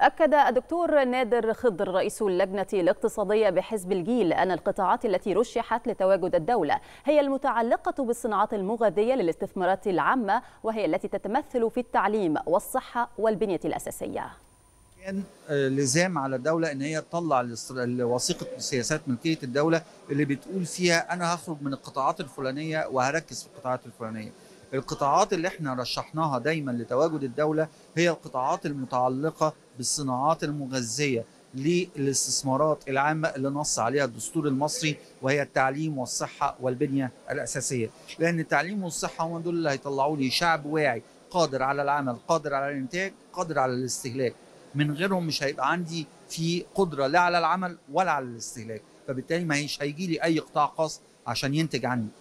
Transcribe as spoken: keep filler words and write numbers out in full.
أكد الدكتور نادر خضر رئيس اللجنة الاقتصادية بحزب الجيل أن القطاعات التي رشحت لتواجد الدولة هي المتعلقة بالصناعات المغذية للاستثمارات العامة، وهي التي تتمثل في التعليم والصحة والبنية الأساسية. كان لزام على الدولة ان هي تطلع وثيقة سياسات ملكية الدولة اللي بتقول فيها انا هخرج من القطاعات الفلانية وهركز في القطاعات الفلانية. القطاعات اللي احنا رشحناها دايما لتواجد الدولة هي القطاعات المتعلقة بالصناعات المغذية للاستثمارات العامة اللي نص عليها الدستور المصري، وهي التعليم والصحة والبنية الأساسية، لأن التعليم والصحة هم دول اللي هيطلعوا لي شعب واعي قادر على العمل، قادر على الإنتاج، قادر على الاستهلاك. من غيرهم مش هيبقى عندي في قدرة لا على العمل ولا على الاستهلاك، فبالتالي ما هيش هيجي لي أي قطاع خاص عشان ينتج عني.